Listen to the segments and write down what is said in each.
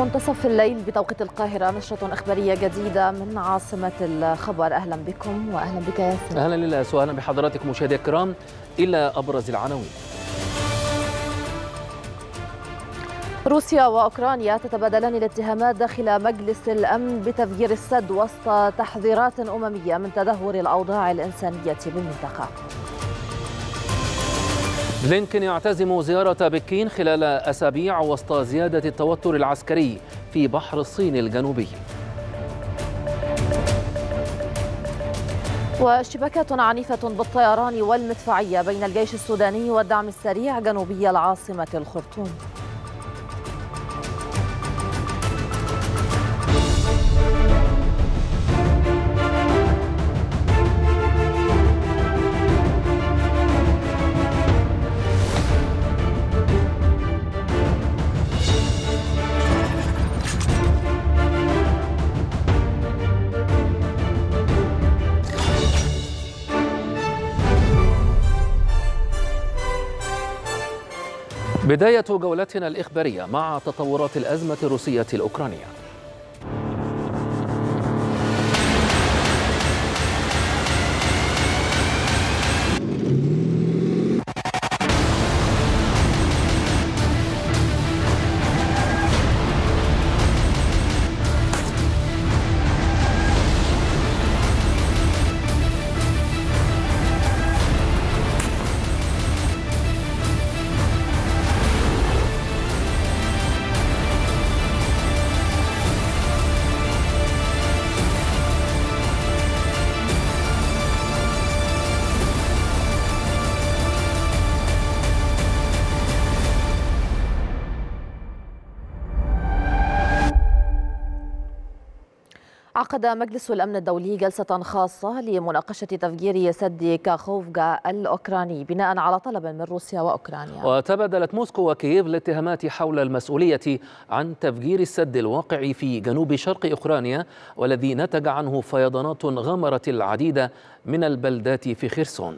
منتصف الليل بتوقيت القاهرة، نشرة إخبارية جديدة من عاصمة الخبر. أهلا بكم وأهلا بك ياسين. أهلا لله وأهلا بحضراتكم مشاهدي الكرام. إلى أبرز العناوين. روسيا وأوكرانيا تتبادلان الاتهامات داخل مجلس الأمن بتفجير السد وسط تحذيرات أممية من تدهور الأوضاع الإنسانية بالمنطقة. بلينكن يعتزم زيارة بكين خلال أسابيع وسط زيادة التوتر العسكري في بحر الصين الجنوبي. واشتباكات عنيفة بالطيران والمدفعية بين الجيش السوداني والدعم السريع جنوبي العاصمة الخرطوم. بداية جولتنا الإخبارية مع تطورات الأزمة الروسية الأوكرانية. عقد مجلس الأمن الدولي جلسة خاصة لمناقشة تفجير سد كاخوفكا الأوكراني بناء على طلب من روسيا وأوكرانيا. وتبادلت موسكو وكييف الاتهامات حول المسؤولية عن تفجير السد الواقع في جنوب شرق أوكرانيا والذي نتج عنه فيضانات غمرت العديد من البلدات في خرسون.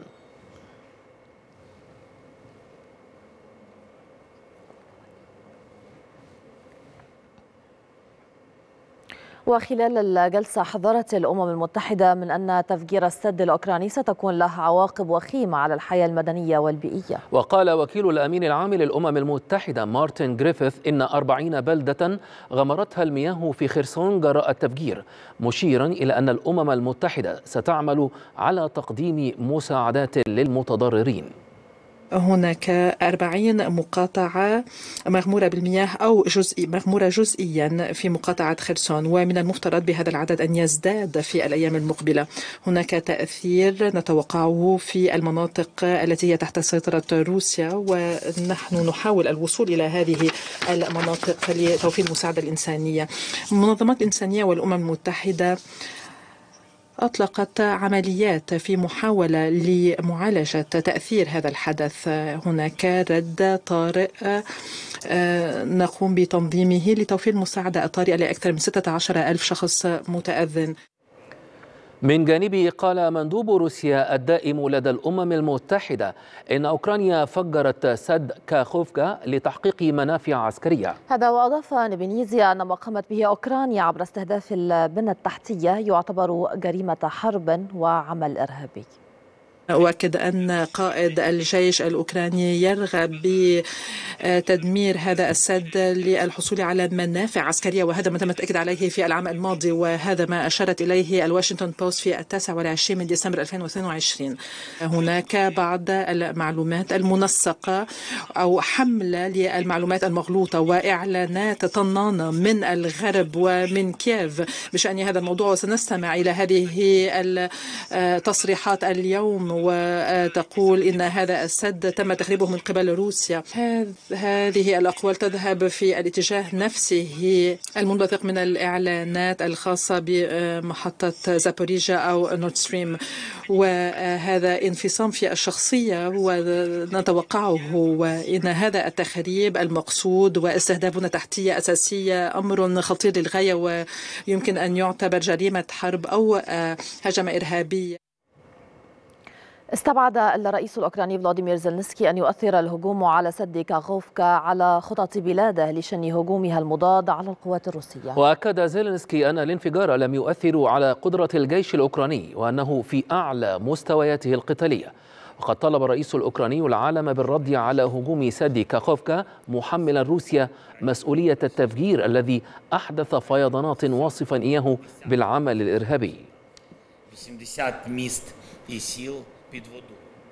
وخلال الجلسة حذرت الأمم المتحدة من أن تفجير السد الأوكراني ستكون له عواقب وخيمة على الحياة المدنية والبيئية. وقال وكيل الأمين العام للأمم المتحدة مارتن غريفيث إن 40 بلدة غمرتها المياه في خرسون جراء التفجير، مشيرا إلى أن الأمم المتحدة ستعمل على تقديم مساعدات للمتضررين. هناك 40 مقاطعة مغمورة بالمياه أو مغمورة جزئيا في مقاطعة خرسون، ومن المفترض بهذا العدد أن يزداد في الأيام المقبلة. هناك تأثير نتوقعه في المناطق التي هي تحت سيطرة روسيا، ونحن نحاول الوصول إلى هذه المناطق لتوفير المساعدة الإنسانية. المنظمات الإنسانية والأمم المتحدة أطلقت عمليات في محاولة لمعالجة تأثير هذا الحدث. هناك رد طارئ نقوم بتنظيمه لتوفير المساعدة الطارئة لأكثر من 16,000 شخص متأذٍ. من جانبه قال مندوب روسيا الدائم لدى الأمم المتحدة إن أوكرانيا فجرت سد كاخوفكا لتحقيق منافع عسكرية. هذا وأضاف نبينيزي أن ما قامت به أوكرانيا عبر استهداف البنى التحتية يعتبر جريمة حرب وعمل إرهابي. أؤكد أن قائد الجيش الأوكراني يرغب بتدمير هذا السد للحصول على منافع عسكرية، وهذا ما تم التأكيد عليه في العام الماضي، وهذا ما أشارت إليه الواشنطن بوست في 29 من ديسمبر 2022. هناك بعض المعلومات المنسقة أو حملة للمعلومات المغلوطة وإعلانات طنانة من الغرب ومن كييف بشأن هذا الموضوع، وسنستمع إلى هذه التصريحات اليوم، وتقول إن هذا السد تم تخريبه من قبل روسيا. هذه الأقوال تذهب في الاتجاه نفسه المنبثق من الإعلانات الخاصة بمحطة زابوريجيا أو نورد ستريم، وهذا انفصام في الشخصية ونتوقعه، وإن هذا التخريب المقصود واستهداف بنى تحتية أساسية أمر خطير للغاية، ويمكن أن يعتبر جريمة حرب أو هجمة إرهابية. استبعد الرئيس الأوكراني فلاديمير زيلنسكي أن يؤثر الهجوم على سد كاخوفكا على خطط بلاده لشن هجومها المضاد على القوات الروسية. وأكد زيلنسكي أن الانفجار لم يؤثر على قدرة الجيش الأوكراني وأنه في أعلى مستوياته القتالية. وقد طلب الرئيس الأوكراني العالم بالرد على هجوم سد كاخوفكا، محملا روسيا مسؤولية التفجير الذي أحدث فيضانات، واصفا إياه بالعمل الإرهابي. 80 міст і сіл під водою.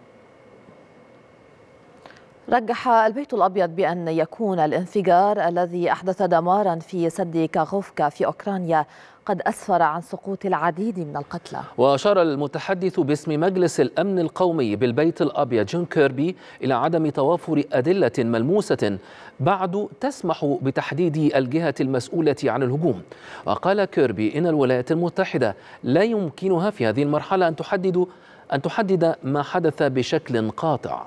رجح البيت الأبيض بأن يكون الانفجار الذي أحدث دمارا في سد كاخوفكا في أوكرانيا قد أسفر عن سقوط العديد من القتلى. وأشار المتحدث باسم مجلس الأمن القومي بالبيت الأبيض جون كيربي إلى عدم توافر أدلة ملموسة بعد تسمح بتحديد الجهة المسؤولة عن الهجوم. وقال كيربي إن الولايات المتحدة لا يمكنها في هذه المرحلة أن تحدد ما حدث بشكل قاطع.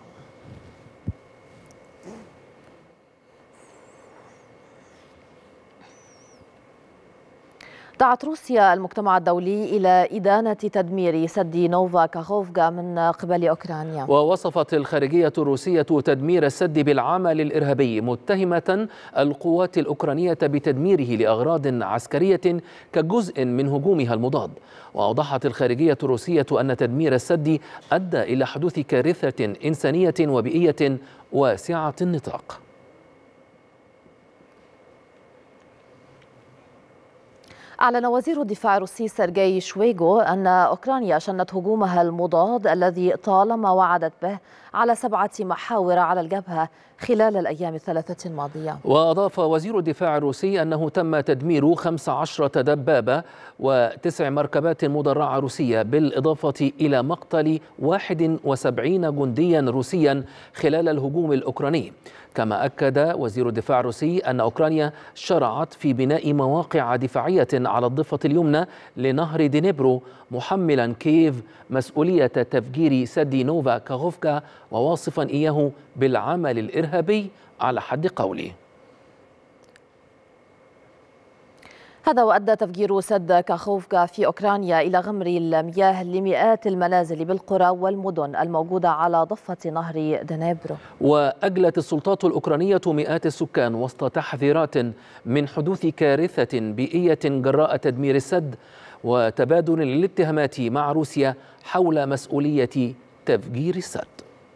دعت روسيا المجتمع الدولي إلى إدانة تدمير سد نوفا كاخوفكا من قبل أوكرانيا. ووصفت الخارجية الروسية تدمير السد بالعمل الإرهابي، متهمة القوات الأوكرانية بتدميره لأغراض عسكرية كجزء من هجومها المضاد. وأوضحت الخارجية الروسية أن تدمير السد أدى إلى حدوث كارثة إنسانية وبيئية واسعة النطاق. أعلن وزير الدفاع الروسي سيرجي شويغو أن أوكرانيا شنت هجومها المضاد الذي طالما وعدت به على 7 محاور على الجبهة خلال الأيام الثلاثة الماضية. وأضاف وزير الدفاع الروسي أنه تم تدمير 15 دبابة و9 مركبات مدرعة روسية، بالإضافة إلى مقتل 71 جنديا روسيا خلال الهجوم الأوكراني. كما أكد وزير الدفاع الروسي أن أوكرانيا شرعت في بناء مواقع دفاعية على الضفة اليمنى لنهر دنيبرو، محملا كييف مسؤولية تفجير سد نوفا كاخوفكا، وواصفا إياه بالعمل الإرهابي على حد قوله. هذا وأدى تفجير سد كاخوفكا في أوكرانيا إلى غمر المياه لمئات المنازل بالقرى والمدن الموجودة على ضفة نهر دنيبرو. وأجلت السلطات الأوكرانية مئات السكان وسط تحذيرات من حدوث كارثة بيئية جراء تدمير السد، وتبادل الاتهامات مع روسيا حول مسؤولية تفجير السد.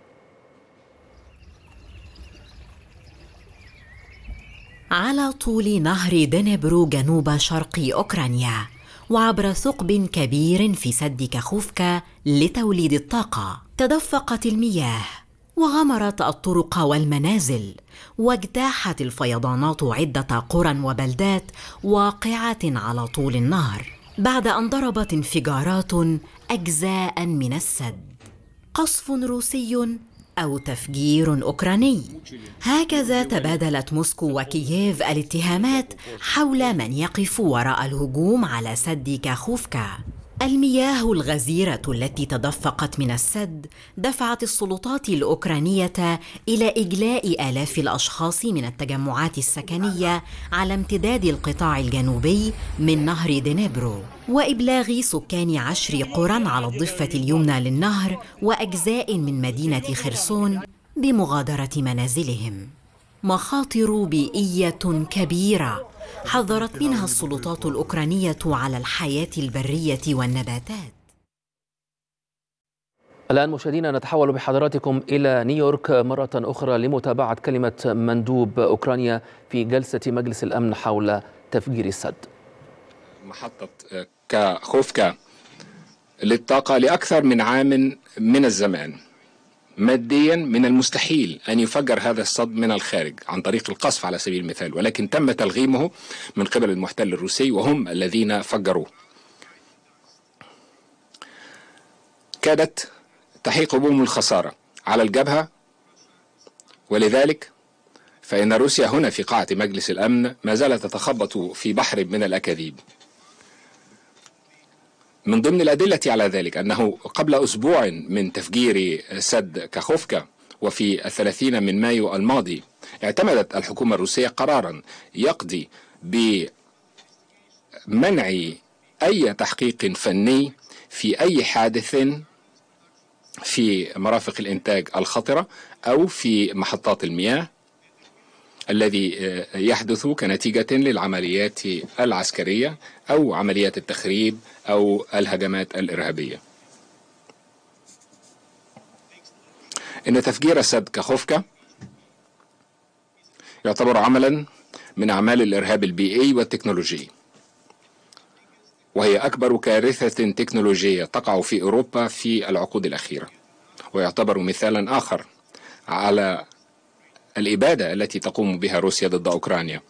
على طول نهر دنيبرو جنوب شرق أوكرانيا، وعبر ثقب كبير في سد كاخوفكا لتوليد الطاقة، تدفقت المياه وغمرت الطرق والمنازل، واجتاحت الفيضانات عدة قرى وبلدات واقعة على طول النهر، بعد أن ضربت انفجارات أجزاء من السد. قصف روسي أو تفجير أوكراني، هكذا تبادلت موسكو وكييف الاتهامات حول من يقف وراء الهجوم على سد كاخوفكا. المياه الغزيرة التي تدفقت من السد دفعت السلطات الأوكرانية إلى إجلاء آلاف الأشخاص من التجمعات السكنية على امتداد القطاع الجنوبي من نهر دنيبرو، وإبلاغ سكان 10 قرى على الضفة اليمنى للنهر وأجزاء من مدينة خرسون بمغادرة منازلهم. مخاطر بيئية كبيرة حذرت منها السلطات الأوكرانية على الحياة البرية والنباتات. الآن مشاهدينا نتحول بحضراتكم إلى نيويورك مرة أخرى لمتابعة كلمة مندوب أوكرانيا في جلسة مجلس الأمن حول تفجير السد. محطة كاخوفكا للطاقة لأكثر من عام من الزمان. ماديا من المستحيل أن يفجر هذا السد من الخارج عن طريق القصف على سبيل المثال، ولكن تم تلغيمه من قبل المحتل الروسي وهم الذين فجروه. كادت تحيق بهم الخسارة على الجبهة، ولذلك فإن روسيا هنا في قاعة مجلس الأمن ما زالت تتخبط في بحر من الأكاذيب. من ضمن الأدلة على ذلك أنه قبل أسبوع من تفجير سد كاخوفكا وفي 30 من مايو الماضي اعتمدت الحكومة الروسية قرارا يقضي بمنع أي تحقيق فني في أي حادث في مرافق الإنتاج الخطرة أو في محطات المياه الذي يحدث كنتيجة للعمليات العسكرية أو عمليات التخريب أو الهجمات الإرهابية. إن تفجير سد كاخوفكا يعتبر عملا من أعمال الإرهاب البيئي والتكنولوجي، وهي أكبر كارثة تكنولوجية تقع في أوروبا في العقود الأخيرة، ويعتبر مثالا آخر على الإبادة التي تقوم بها روسيا ضد أوكرانيا.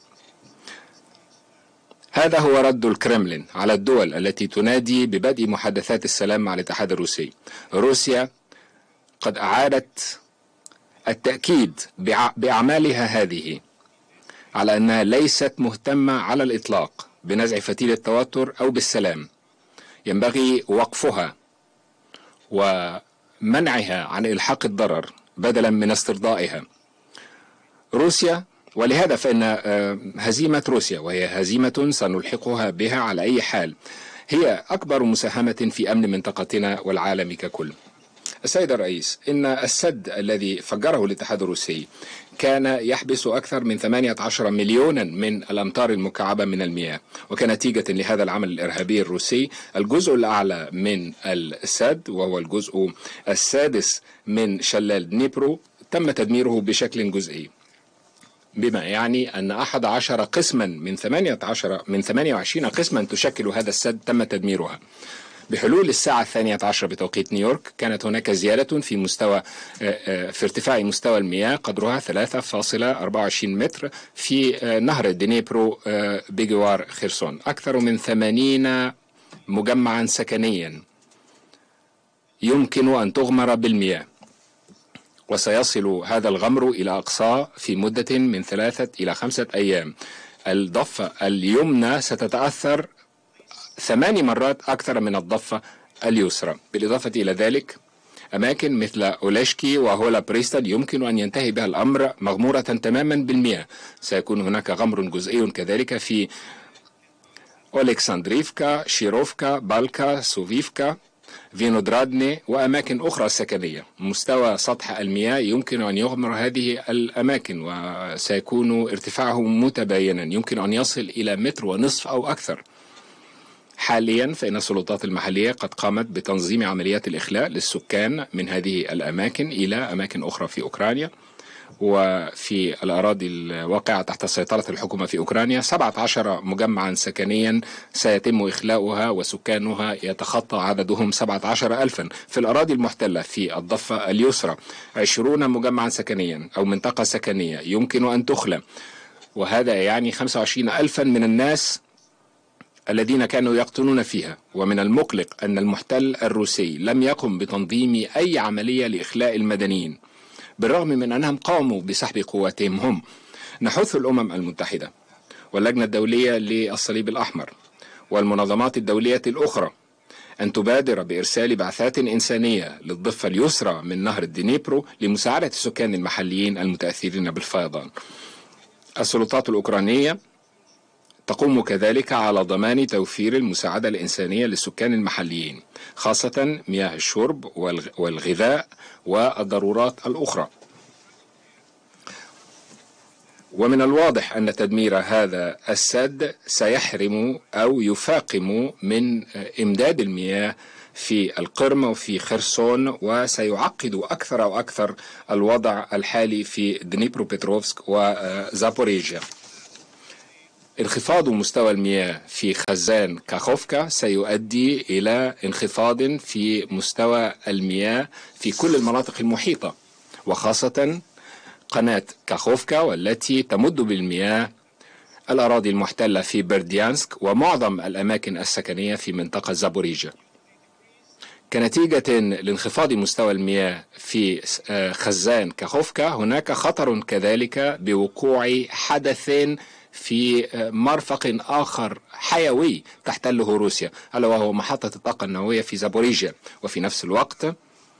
هذا هو رد الكرملين على الدول التي تنادي ببدء محادثات السلام مع الاتحاد الروسي. روسيا قد أعادت التأكيد بأعمالها هذه على أنها ليست مهتمة على الإطلاق بنزع فتيل التوتر أو بالسلام. ينبغي وقفها ومنعها عن إلحاق الضرر بدلا من استرضائها. روسيا، ولهذا فإن هزيمة روسيا، وهي هزيمة سنلحقها بها على أي حال، هي أكبر مساهمة في أمن منطقتنا والعالم ككل. السيد الرئيس، إن السد الذي فجره الاتحاد الروسي كان يحبس أكثر من 18 مليونا من الأمتار المكعبة من المياه، وكنتيجة لهذا العمل الإرهابي الروسي الجزء الأعلى من السد، وهو الجزء السادس من شلال دنيبرو، تم تدميره بشكل جزئي، بما يعني أن 11 قسما من 28 قسما تشكل هذا السد تم تدميرها. بحلول الساعة 12 بتوقيت نيويورك كانت هناك زيادة في ارتفاع مستوى المياه قدرها 3.24 متر في نهر دنيبرو بجوار خرسون. أكثر من 80 مجمعا سكنيا يمكن أن تغمر بالمياه، وسيصل هذا الغمر إلى أقصاه في مدة من 3 إلى 5 أيام. الضفة اليمنى ستتأثر 8 مرات أكثر من الضفة اليسرى. بالإضافة إلى ذلك أماكن مثل أوليشكي وهولا بريستال يمكن أن ينتهي بها الأمر مغمورة تماما بالمياه. سيكون هناك غمر جزئي كذلك في أولكسندريفكا، شيروفكا، بالكا، سوفيفكا، فينودرادني وأماكن أخرى سكنية. مستوى سطح المياه يمكن أن يغمر هذه الأماكن، وسيكون ارتفاعه متباينا، يمكن أن يصل إلى 1.5 متر أو أكثر. حاليا فإن السلطات المحلية قد قامت بتنظيم عمليات الإخلاء للسكان من هذه الأماكن إلى أماكن أخرى في أوكرانيا. وفي الأراضي الواقعة تحت سيطرة الحكومة في أوكرانيا 17 مجمعا سكنيا سيتم إخلاؤها، وسكانها يتخطى عددهم 17,000. في الأراضي المحتلة في الضفة اليسرى 20 مجمعا سكنيا أو منطقة سكنية يمكن أن تخلى، وهذا يعني 25,000 من الناس الذين كانوا يقطنون فيها. ومن المقلق أن المحتل الروسي لم يقم بتنظيم أي عملية لإخلاء المدنيين، بالرغم من أنهم قاموا بسحب قواتهم هم. نحث الأمم المتحدة واللجنة الدولية للصليب الأحمر والمنظمات الدولية الأخرى أن تبادر بإرسال بعثات إنسانية للضفة اليسرى من نهر الدنيبرو لمساعدة السكان المحليين المتأثرين بالفيضان. السلطات الأوكرانية تقوم كذلك على ضمان توفير المساعدة الإنسانية للسكان المحليين، خاصة مياه الشرب والغذاء والضرورات الأخرى. ومن الواضح أن تدمير هذا السد سيحرم أو يفاقم من إمداد المياه في القرم وفي خرسون، وسيعقد أكثر وأكثر الوضع الحالي في دنيبرو بيتروفسك وزابوريجيا. انخفاض مستوى المياه في خزان كاخوفكا سيؤدي إلى انخفاض في مستوى المياه في كل المناطق المحيطة، وخاصة قناة كاخوفكا والتي تمد بالمياه الأراضي المحتلة في برديانسك ومعظم الأماكن السكنية في منطقة زابوريجيا. كنتيجة لانخفاض مستوى المياه في خزان كاخوفكا هناك خطر كذلك بوقوع حدث في مرفق آخر حيوي تحتله روسيا، ألا وهو محطة الطاقة النووية في زابوريجيا. وفي نفس الوقت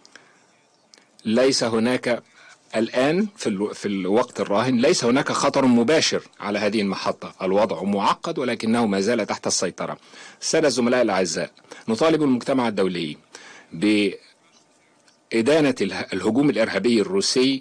ليس هناك الآن في الوقت الراهن ليس هناك خطر مباشر على هذه المحطة. الوضع معقد ولكنه ما زال تحت السيطرة. السادة الزملاء الأعزاء، نطالب المجتمع الدولي إدانة الهجوم الإرهابي الروسي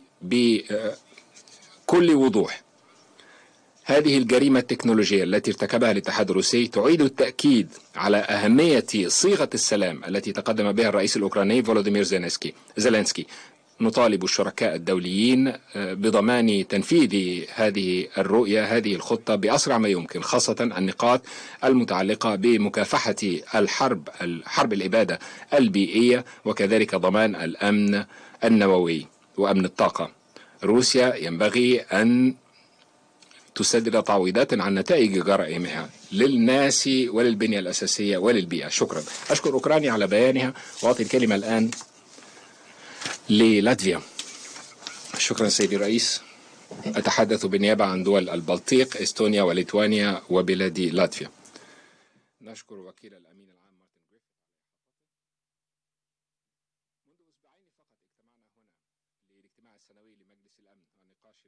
بكل وضوح. هذه الجريمة التكنولوجية التي ارتكبها الاتحاد الروسي تعيد التأكيد على أهمية صيغة السلام التي تقدم بها الرئيس الأوكراني فولوديمير زيلينسكي. نطالب الشركاء الدوليين بضمان تنفيذ هذه الرؤية، هذه الخطة بأسرع ما يمكن، خاصة النقاط المتعلقة بمكافحة حرب الإبادة البيئية، وكذلك ضمان الأمن النووي وأمن الطاقة. روسيا ينبغي أن تسدد تعويضات عن نتائج جرائمها للناس وللبنية الأساسية وللبيئة. شكرا. أشكر أوكرانيا على بيانها، وأعطي الكلمة الآن للاتفيا. شكرا سيدي الرئيس. أتحدث بالنيابة عن دول البلطيق، إستونيا وليتوانيا وبلاد لاتفيا. نشكر وكيل الأمين العام مارتن جريفيث. منذ أسبوعين فقط اجتمعنا هنا للاجتماع السنوي لمجلس الأمن ونقاش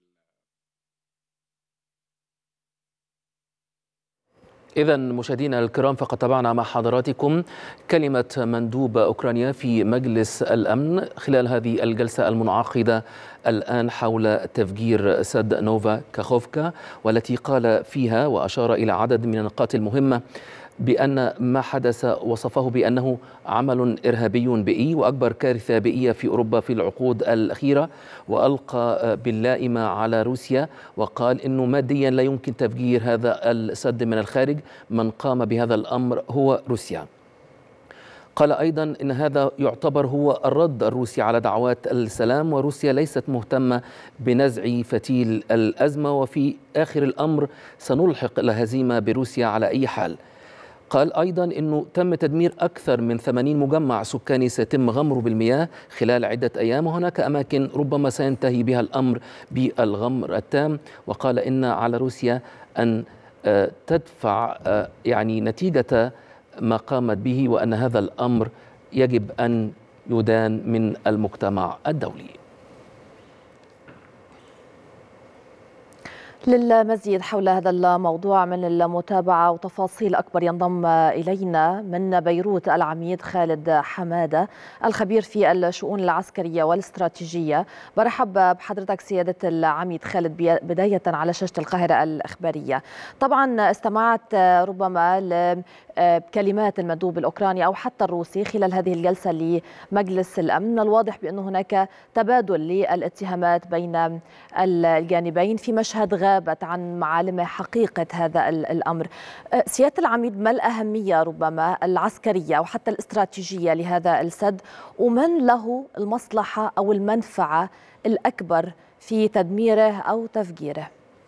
إذا مشاهدينا الكرام، فقد تابعنا مع حضراتكم كلمة مندوب أوكرانيا في مجلس الأمن خلال هذه الجلسة المنعقدة الآن حول تفجير سد نوفا كاخوفكا، والتي قال فيها وأشار إلى عدد من النقاط المهمة بأن ما حدث وصفه بأنه عمل إرهابي بيئي وأكبر كارثة بيئية في أوروبا في العقود الأخيرة، وألقى باللائمة على روسيا وقال إنه ماديا لا يمكن تفجير هذا السد من الخارج، من قام بهذا الأمر هو روسيا. قال أيضا إن هذا يعتبر هو الرد الروسي على دعوات السلام، وروسيا ليست مهتمة بنزع فتيل الأزمة، وفي آخر الأمر سنلحق الهزيمة بروسيا على أي حال. قال أيضا أنه تم تدمير أكثر من 80 مجمع سكاني سيتم غمره بالمياه خلال عدة أيام، وهناك أماكن ربما سينتهي بها الأمر بالغمر التام. وقال إن على روسيا أن تدفع يعني نتيجة ما قامت به، وأن هذا الأمر يجب أن يدان من المجتمع الدولي. للمزيد حول هذا الموضوع من المتابعة وتفاصيل أكبر ينضم إلينا من بيروت العميد خالد حمادة، الخبير في الشؤون العسكرية والاستراتيجية. برحب بحضرتك سيادة العميد خالد بداية على شاشة القاهرة الإخبارية. طبعا استمعت ربما لكلمات المندوب الأوكراني أو حتى الروسي خلال هذه الجلسة لمجلس الأمن. من الواضح بأنه هناك تبادل للاتهامات بين الجانبين في مشهد غابت عن معالم حقيقة هذا الأمر. سيادة العميد، ما الأهمية ربما العسكرية أو حتى الاستراتيجية لهذا السد، ومن له المصلحة أو المنفعة الأكبر في تدميره أو تفجيره؟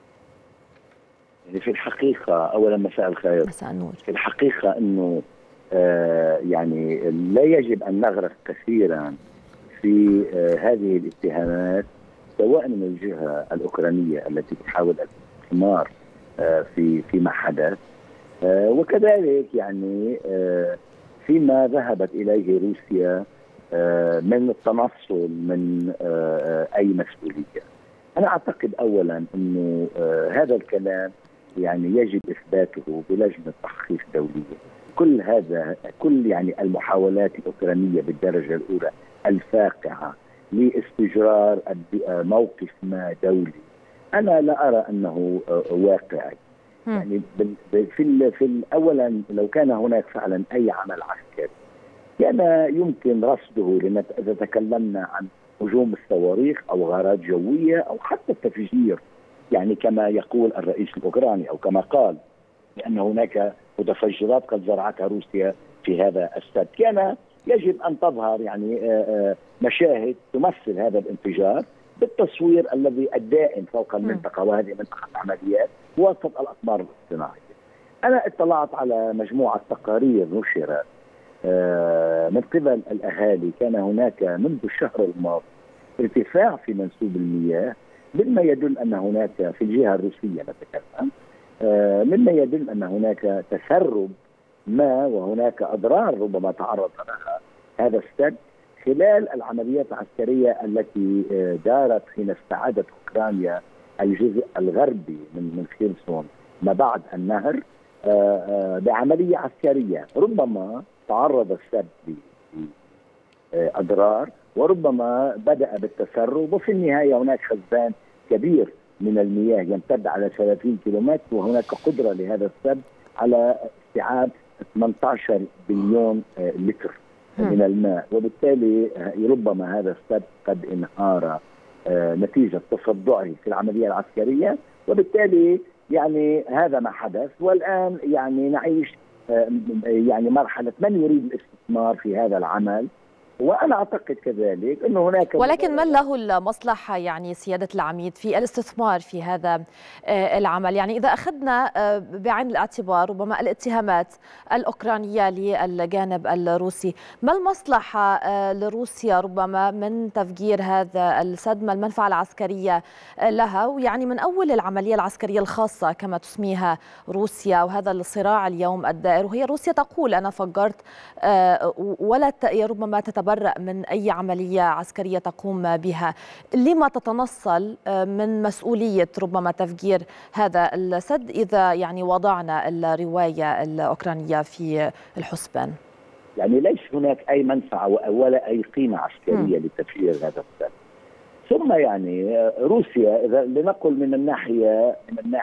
في الحقيقة أولا مساء الخير. مساء النور. في الحقيقة أنه يعني لا يجب أن نغرق كثيرا في هذه الاتهامات، سواء من الجهة الأوكرانية التي تحاول الاستثمار فيما حدث، وكذلك يعني فيما ذهبت إليه روسيا من التنصل من أي مسؤولية. أنا أعتقد أولا أنه هذا الكلام يعني يجب إثباته بلجنة تحقيق دولية. كل يعني المحاولات الأوكرانية بالدرجة الأولى الفاقعة لاستجرار موقف ما دولي، أنا لا أرى أنه واقعي. يعني في أولا لو كان هناك فعلا أي عمل عسكري كان يمكن رصده، إذا تكلمنا عن هجوم الصواريخ أو غارات جوية أو حتى التفجير، يعني كما يقول الرئيس الأوكراني أو كما قال بأن هناك متفجرات قد زرعتها روسيا في هذا السد، كان يجب أن تظهر يعني مشاهد تمثل هذا الانفجار بالتصوير الذي الدائم فوق المنطقة، وهذه منطقة عمليات وسط الأقمار الاصطناعية. أنا اطلعت على مجموعة تقارير نشرت من قبل الأهالي. كان هناك منذ الشهر الماضي ارتفاع في منسوب المياه، مما يدل أن هناك في الجهة الروسية نتكلم، مما يدل أن هناك تسرب ما وهناك أضرار ربما تعرض لها هذا السد خلال العمليات العسكرية التي دارت حين استعادت أوكرانيا الجزء الغربي من خيرسون ما بعد النهر بعملية عسكرية. ربما تعرض السد لأضرار وربما بدأ بالتسرب، وفي النهاية هناك خزان كبير من المياه يمتد على 30 كيلومتر، وهناك قدرة لهذا السد على استيعاب 18 بليون لتر من الماء، وبالتالي ربما هذا السد قد انهار نتيجة تصدعه في العملية العسكرية، وبالتالي يعني هذا ما حدث. والآن يعني نعيش يعني مرحلة من يريد الاستثمار في هذا العمل، وأنا أعتقد كذلك أنه هناك، ولكن من له المصلحة يعني سيادة العميد في الاستثمار في هذا العمل؟ يعني إذا أخذنا بعين الاعتبار ربما الاتهامات الأوكرانية للجانب الروسي، ما المصلحة لروسيا ربما من تفجير هذا السد؟ ما المنفعة العسكرية لها؟ ويعني من أول العملية العسكرية الخاصة كما تسميها روسيا، وهذا الصراع اليوم الدائر، وهي روسيا تقول أنا فجرت ولا ربما تتبرأ من أي عملية عسكرية تقوم بها، لما تتنصل من مسؤولية ربما تفجير هذا السد إذا يعني وضعنا الرواية الأوكرانية في الحسبان؟ يعني ليس هناك أي منفعة ولا أي قيمة عسكرية لتفجير هذا السد. ثم يعني روسيا إذا لنقل من الناحية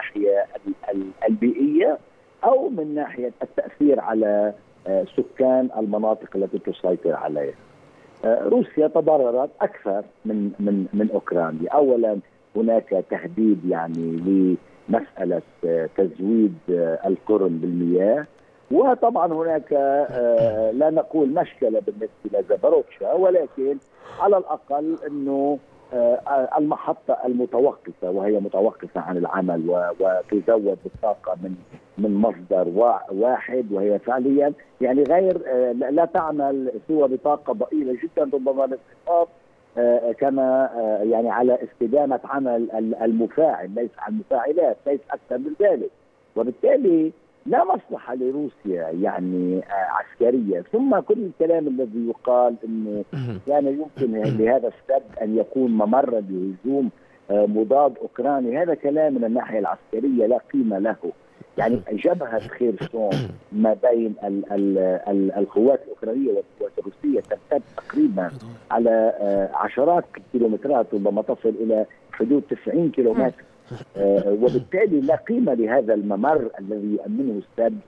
البيئية أو من ناحية التأثير على سكان المناطق التي تسيطر عليها، روسيا تضررت أكثر من أوكرانيا. أولا هناك تهديد يعني لمسألة تزويد القرم بالمياه، وطبعا هناك لا نقول مشكلة بالنسبة لزاباروتشا، ولكن على الأقل أنه المحطة المتوقفة وهي متوقفة عن العمل وتزود بالطاقة من مصدر واحد، وهي فعليا يعني غير لا تعمل سوى بطاقة ضئيلة جدا، ربما للحفاظ كما يعني على استدامة عمل المفاعل، ليس عن المفاعلات، ليس أكثر من ذلك. وبالتالي لا مصلحة لروسيا يعني عسكرية. ثم كل الكلام الذي يقال أنه كان يمكن لهذا السد أن يكون ممرا لهجوم مضاد أوكراني، هذا كلام من الناحية العسكرية لا قيمة له. يعني جبهة خيرسون ما بين القوات الأوكرانية والقوات الروسية تمتد تقريبا على عشرات الكيلومترات، ربما تصل إلى حدود 90 كيلومتر، وبالتالي لا قيمة لهذا الممر الذي يؤمنه السد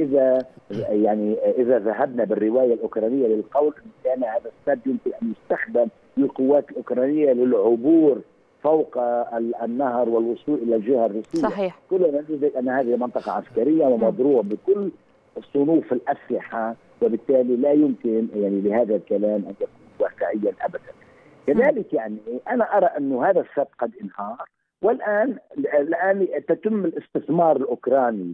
إذا ذهبنا بالرواية الأوكرانية للقول أن كان هذا السد يمكن أن يستخدم للقوات الأوكرانية للعبور فوق النهر والوصول إلى الجهة الروسية. صحيح. كلنا ندرك أن هذه منطقة عسكرية ومضروبة بكل صنوف الأسلحة، وبالتالي لا يمكن يعني لهذا الكلام أن يكون واقعيا أبدا. كذلك يعني أنا أرى أن هذا السد قد انهار، والآن تتم الاستثمار الأوكراني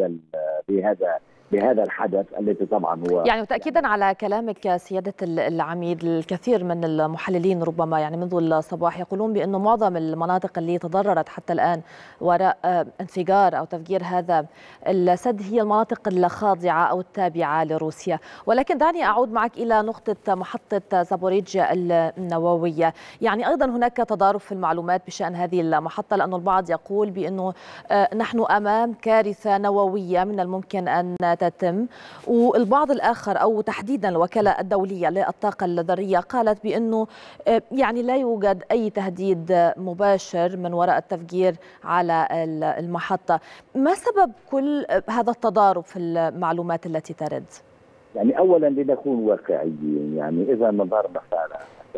بهذا الحدث الذي طبعا هو يعني تأكيدا على كلامك سيادة العميد، الكثير من المحللين ربما يعني منذ الصباح يقولون بأنه معظم المناطق اللي تضررت حتى الآن وراء انفجار أو تفجير هذا السد هي المناطق الخاضعة أو التابعة لروسيا. ولكن دعني أعود معك إلى نقطة محطة زابوريجيا النووية. يعني أيضا هناك تضارب في المعلومات بشأن هذه المحطة، لأن البعض يقول بأنه نحن أمام كارثة نووية من الممكن أن تتم، والبعض الآخر أو تحديدا الوكالة الدولية للطاقة الذرية قالت بأنه يعني لا يوجد أي تهديد مباشر من وراء التفجير على المحطة. ما سبب كل هذا التضارب في المعلومات التي ترد؟ يعني أولا لنكون واقعيين، يعني إذا نظرنا فعلا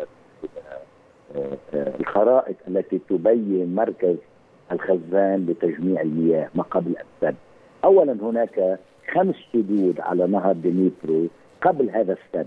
الخرائط التي تبين مركز الخزان لتجميع المياه ما قبل السد، أولا هناك 5 سدود على نهر دنيبرو قبل هذا السد،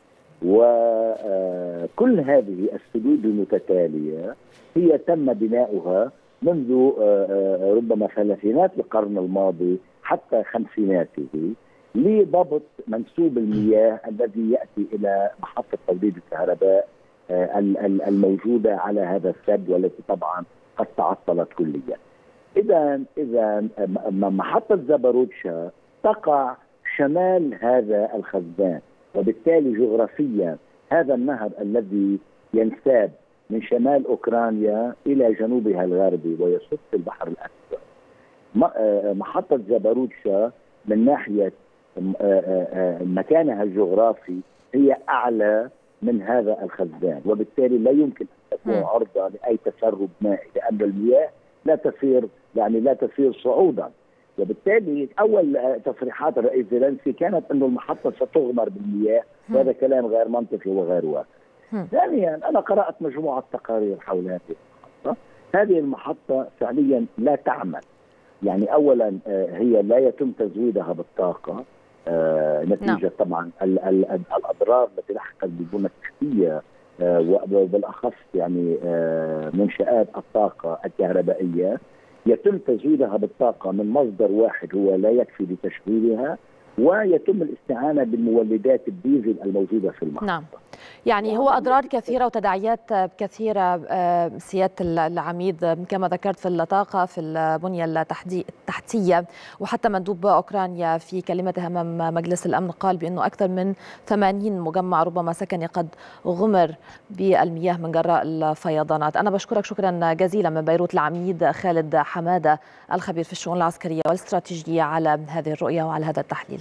وكل هذه السدود المتتالية هي تم بناؤها منذ ربما ثلاثينات القرن الماضي حتى خمسيناته لضبط منسوب المياه الذي يأتي إلى محطة توليد الكهرباء الموجودة على هذا السد، والتي طبعا قد تعطلت كليا. إذا محطة زاباروتشا تقع شمال هذا الخزان، وبالتالي جغرافيا هذا النهر الذي ينساب من شمال أوكرانيا إلى جنوبها الغربي ويصب في البحر الأسود. محطة زاباروتشا من ناحية مكانها الجغرافي هي أعلى من هذا الخزان، وبالتالي لا يمكن ان تكون عرضه لاي تسرب مائي، لان المياه لا تسير صعودا. وبالتالي اول تصريحات الرئيس زيلينسكي كانت انه المحطه ستغمر بالمياه، وهذا كلام غير منطقي وغير واقع. ثانيا انا قرات مجموعه تقارير حول هذه المحطه، هذه المحطه فعليا لا تعمل. يعني اولا هي لا يتم تزويدها بالطاقه نتيجه طبعا الاضرار التي لحقت بالبنى التحتيه، وبالاخص يعني منشآت الطاقه الكهربائيه يتم تزويدها بالطاقه من مصدر واحد هو لا يكفي لتشغيلها، ويتم الاستعانه بالمولدات الديزل الموجوده في المحطه. نعم، يعني هو أضرار كثيرة وتداعيات كثيرة سيادة العميد، كما ذكرت في الطاقة، في البنية التحتية، وحتى مندوب أوكرانيا في كلمته أمام مجلس الأمن قال بأنه أكثر من 80 مجمع ربما سكني قد غمر بالمياه من جراء الفيضانات. أنا بشكرك شكرا جزيلا من بيروت العميد خالد حمادة الخبير في الشؤون العسكرية والاستراتيجية على هذه الرؤية وعلى هذا التحليل.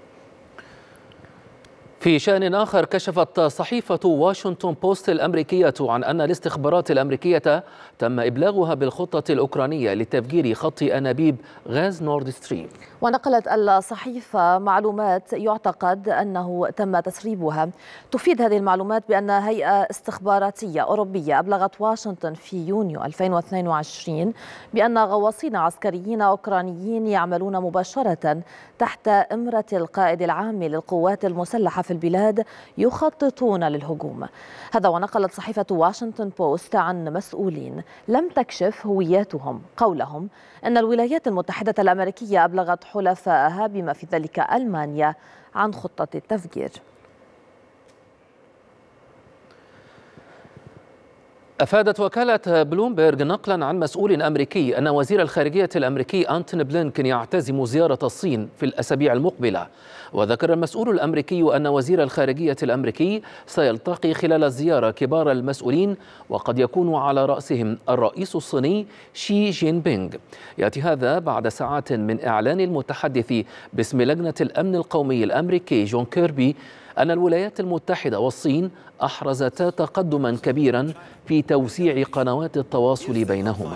في شأن آخر، كشفت صحيفة واشنطن بوست الأمريكية عن أن الاستخبارات الأمريكية تم إبلاغها بالخطة الأوكرانية لتفجير خط أنابيب غاز نورد ستريم. ونقلت الصحيفة معلومات يعتقد أنه تم تسريبها. تفيد هذه المعلومات بأن هيئة استخباراتية أوروبية أبلغت واشنطن في يونيو 2022 بأن غواصين عسكريين أوكرانيين يعملون مباشرة تحت إمرة القائد العام للقوات المسلحة في البلاد يخططون للهجوم. هذا ونقلت صحيفة واشنطن بوست عن مسؤولين لم تكشف هوياتهم قولهم أن الولايات المتحدة الأمريكية أبلغت حلفائها بما في ذلك ألمانيا عن خطة التفجير. أفادت وكالة بلومبرغ نقلا عن مسؤول أمريكي أن وزير الخارجية الأمريكي أنتوني بلينكن يعتزم زيارة الصين في الأسابيع المقبلة. وذكر المسؤول الأمريكي أن وزير الخارجية الأمريكي سيلتقي خلال الزيارة كبار المسؤولين، وقد يكون على رأسهم الرئيس الصيني شي جين بينغ. يأتي هذا بعد ساعات من إعلان المتحدث باسم لجنة الأمن القومي الأمريكي جون كيربي أن الولايات المتحدة والصين أحرزتا تقدما كبيرا في توسيع قنوات التواصل بينهما.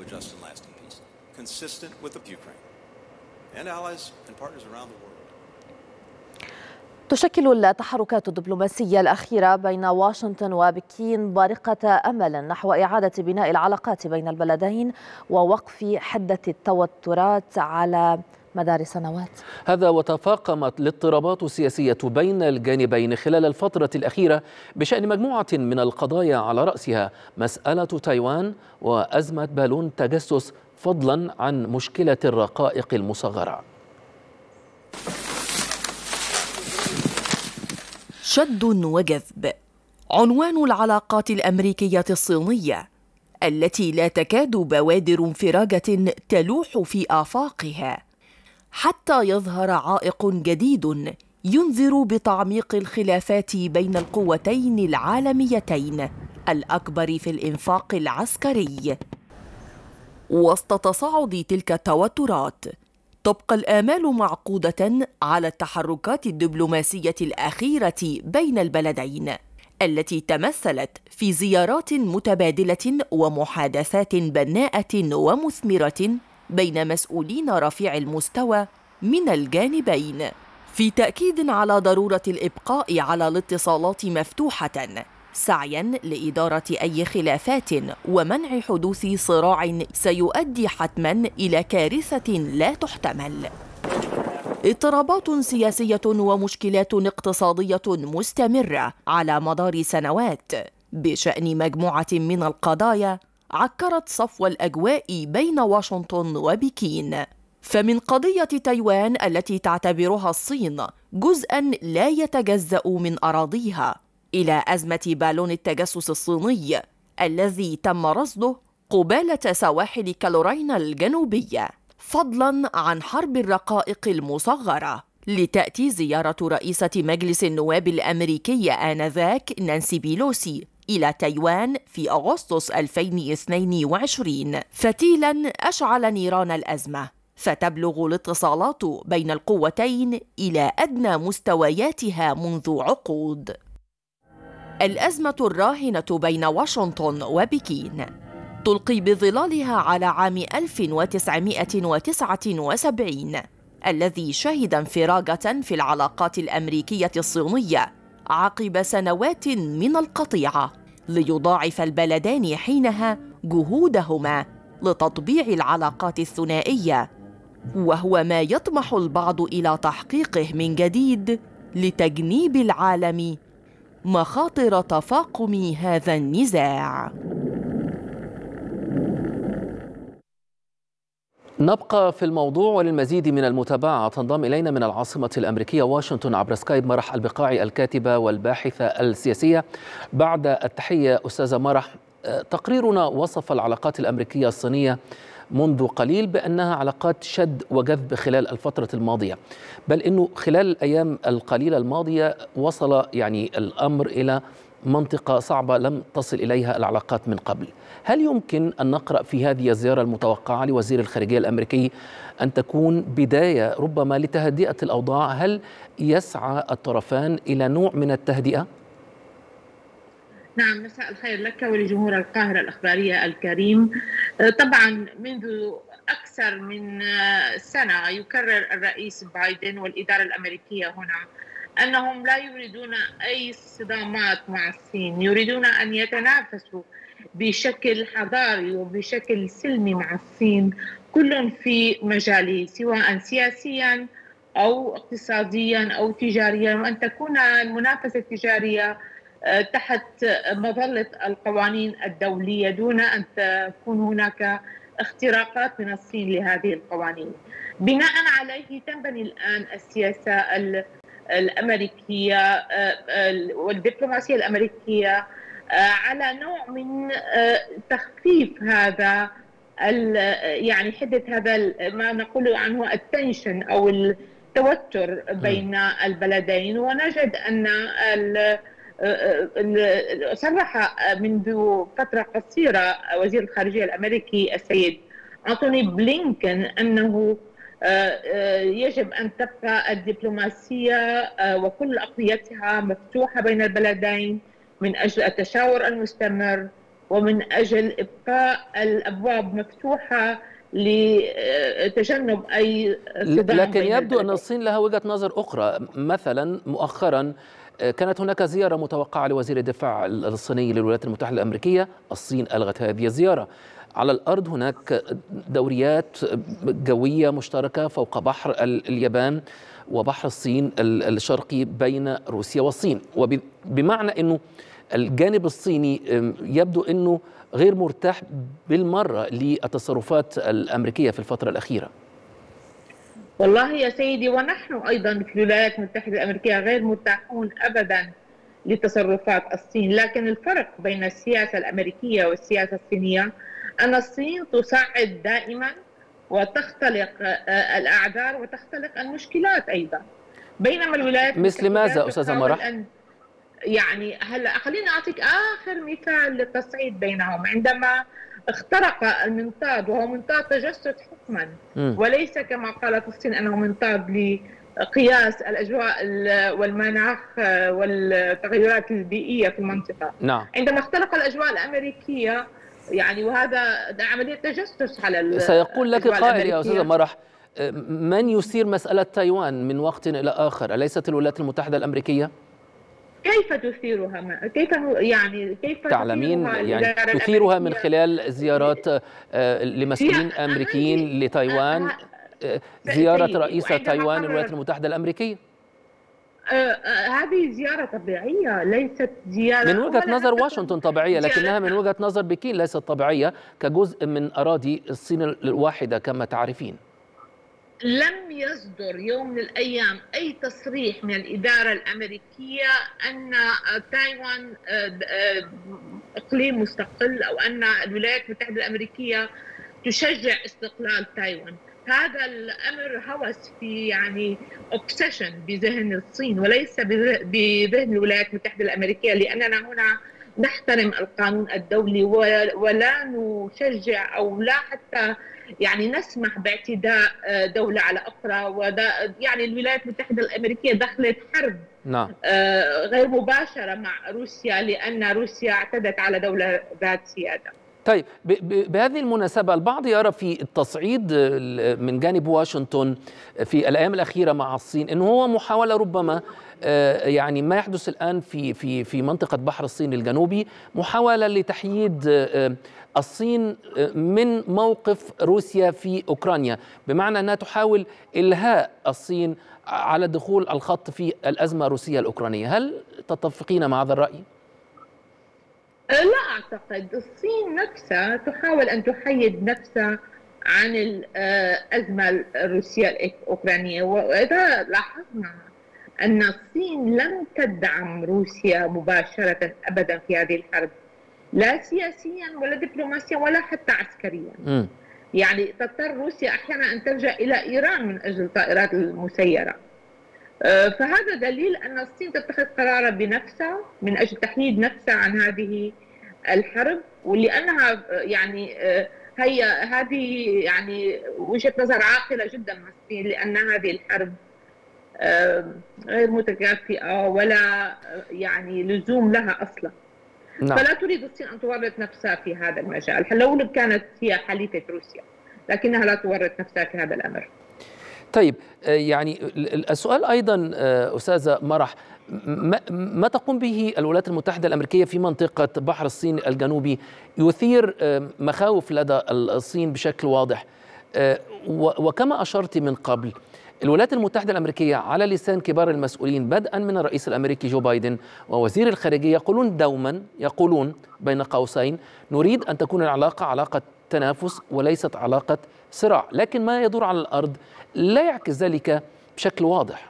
تشكل التحركات الدبلوماسية الأخيرة بين واشنطن وبكين بارقة أمل نحو إعادة بناء العلاقات بين البلدين ووقف حدة التوترات على مدار سنوات. هذا وتفاقمت الاضطرابات السياسية بين الجانبين خلال الفترة الأخيرة بشأن مجموعة من القضايا على رأسها مسألة تايوان وأزمة بالون تجسس، فضلا عن مشكلة الرقائق المصغرة. شد وجذب عنوان العلاقات الأمريكية الصينية التي لا تكاد بوادر انفراجة تلوح في آفاقها، حتى يظهر عائق جديد ينذر بتعميق الخلافات بين القوتين العالميتين الأكبر في الإنفاق العسكري. وسط تصاعد تلك التوترات تبقى الآمال معقودة على التحركات الدبلوماسية الأخيرة بين البلدين التي تمثلت في زيارات متبادلة ومحادثات بناءة ومثمرة بين مسؤولين رفيع المستوى من الجانبين، في تأكيد على ضرورة الإبقاء على الاتصالات مفتوحة سعياً لإدارة أي خلافات ومنع حدوث صراع سيؤدي حتماً إلى كارثة لا تحتمل. اضطرابات سياسية ومشكلات اقتصادية مستمرة على مدار سنوات بشأن مجموعة من القضايا عكرت صفو الأجواء بين واشنطن وبكين. فمن قضية تايوان التي تعتبرها الصين جزءاً لا يتجزأ من أراضيها، إلى أزمة بالون التجسس الصيني الذي تم رصده قبالة سواحل كارولاينا الجنوبية، فضلاً عن حرب الرقائق المصغرة، لتأتي زيارة رئيسة مجلس النواب الأمريكي آنذاك نانسي بيلوسي إلى تايوان في أغسطس 2022 فتيلاً أشعل نيران الأزمة، فتبلغ الاتصالات بين القوتين إلى أدنى مستوياتها منذ عقود. الأزمة الراهنة بين واشنطن وبكين تلقي بظلالها على عام 1979 الذي شهد انفراجة في العلاقات الأمريكية الصينية عقب سنوات من القطيعة، ليضاعف البلدان حينها جهودهما لتطبيع العلاقات الثنائية، وهو ما يطمح البعض إلى تحقيقه من جديد لتجنيب العالم مخاطر تفاقم هذا النزاع. نبقى في الموضوع، وللمزيد من المتابعة تنضم إلينا من العاصمة الأمريكية واشنطن عبر سكايب مرح البقاعي الكاتبة والباحثة السياسية. بعد التحية أستاذة مرح، تقريرنا وصف العلاقات الأمريكية الصينية منذ قليل بأنها علاقات شد وجذب خلال الفترة الماضية، بل أنه خلال الأيام القليلة الماضية وصل الأمر إلى منطقة صعبة لم تصل إليها العلاقات من قبل. هل يمكن أن نقرأ في هذه الزيارة المتوقعة لوزير الخارجية الأمريكي أن تكون بداية ربما لتهدئة الأوضاع؟ هل يسعى الطرفان إلى نوع من التهدئة؟ نعم، مساء الخير لك ولجمهور القاهرة الأخبارية الكريم. طبعا منذ أكثر من سنة يكرر الرئيس بايدن والإدارة الأمركية هنا أنهم لا يريدون أي صدامات مع الصين، يريدون أن يتنافسوا بشكل حضاري وبشكل سلمي مع الصين، كل في مجاله سواء سياسيا أو اقتصاديا أو تجاريا، وأن تكون المنافسة التجارية تحت مظلة القوانين الدولية دون أن تكون هناك اختراقات من الصين لهذه القوانين. بناء عليه تنبني الآن السياسة الأمريكية والدبلوماسية الأمريكية على نوع من تخفيف هذا حدة هذا ما نقول عنه التنشن أو التوتر بين البلدين. ونجد أن صرح منذ فترة قصيرة وزير الخارجية الأمريكي السيد أنتوني بلينكن أنه يجب أن تبقى الدبلوماسية وكل أقضيتها مفتوحة بين البلدين من أجل التشاور المستمر ومن أجل إبقاء الأبواب مفتوحة لتجنب أي صدام. لكن يبدو أن الصين لها وجهة نظر أخرى. مثلا مؤخرا كانت هناك زيارة متوقعة لوزير الدفاع الصيني للولايات المتحدة الأمريكية، الصين ألغت هذه الزيارة. على الأرض هناك دوريات جوية مشتركة فوق بحر اليابان وبحر الصين الشرقي بين روسيا والصين، وبمعنى أنه الجانب الصيني يبدو أنه غير مرتاح بالمرة للتصرفات الأمريكية في الفترة الأخيرة. والله يا سيدي، ونحن أيضا في الولايات المتحدة الأمريكية غير مرتاحون أبدا لتصرفات الصين، لكن الفرق بين السياسة الأمريكية والسياسة الصينية أن الصين تصعد دائما وتختلق الأعذار وتختلق المشكلات أيضا، بينما الولايات مثل ماذا أستاذة مرح؟ هلا خليني أعطيك آخر مثال للتصعيد بينهم. عندما اخترق المنطاد، وهو منطاد تجسد حكما وليس كما قالت الصين أنه منطاد لقياس الأجواء والمناخ والتغيرات البيئية في المنطقة. نعم. عندما اخترق الأجواء الأمريكية وهذا عملية تجسس على سيقول لك قائل يا أستاذة مرح، من يثير مسألة تايوان من وقت إلى آخر؟ أليست الولايات المتحدة الأمريكية؟ كيف تثيرها؟ كيف تعلمين تثيرها من خلال زيارات لمسؤولين أمريكيين لتايوان، زيارة رئيسة تايوان للولايات المتحدة الأمريكية. هذه زيارة طبيعية، ليست زيارة من وجهة نظر واشنطن طبيعية، لكنها من وجهة نظر بكين ليست طبيعية كجزء من أراضي الصين الواحدة كما تعرفين. لم يصدر يوم من الأيام أي تصريح من الإدارة الأمريكية أن تايوان إقليم مستقل أو أن الولايات المتحدة الأمريكية تشجع استقلال تايوان. هذا الأمر هوس في obsession بذهن الصين وليس بذهن الولايات المتحدة الأمريكية، لأننا هنا نحترم القانون الدولي ولا نشجع أو لا حتى يعني نسمح باعتداء دولة على أخرى. يعني الولايات المتحدة الأمريكية دخلت حرب غير مباشرة مع روسيا لأن روسيا اعتدت على دولة ذات سيادة. طيب، بهذه المناسبة البعض يرى في التصعيد من جانب واشنطن في الأيام الأخيرة مع الصين أنه هو محاولة ربما يعني ما يحدث الآن في منطقة بحر الصين الجنوبي محاولة لتحييد الصين من موقف روسيا في أوكرانيا، بمعنى أنها تحاول إلهاء الصين على دخول الخط في الأزمة الروسية الأوكرانية. هل تتفقين مع هذا الرأي؟ لا أعتقد. الصين نفسها تحاول أن تحيد نفسها عن الأزمة الروسية الأوكرانية، وإذا لاحظنا أن الصين لم تدعم روسيا مباشرة أبدا في هذه الحرب، لا سياسيا ولا دبلوماسيا ولا حتى عسكريا. يعني تضطر روسيا أحيانا أن تلجأ إلى إيران من أجل الطائرات المسيرة. فهذا دليل أن الصين تتخذ قرارا بنفسها من أجل تحييد نفسها عن هذه الحرب، ولأنها يعني هذه يعني وجهة نظر عاقلة جدا من الصين، لأن هذه الحرب غير متكافئة ولا يعني لزوم لها أصلا. فلا تريد الصين أن تورط نفسها في هذا المجال، لو كانت هي حليفة روسيا، لكنها لا تورط نفسها في هذا الأمر. طيب، يعني السؤال أيضا أستاذة مرح، ما تقوم به الولايات المتحدة الأمريكية في منطقة بحر الصين الجنوبي يثير مخاوف لدى الصين بشكل واضح، وكما أشرت من قبل الولايات المتحدة الأمريكية على لسان كبار المسؤولين بدءا من الرئيس الأمريكي جو بايدن ووزير الخارجية يقولون دوما بين قوسين نريد أن تكون العلاقة علاقة تنافس وليست علاقة صراع، لكن ما يدور على الأرض لا يعكس ذلك بشكل واضح.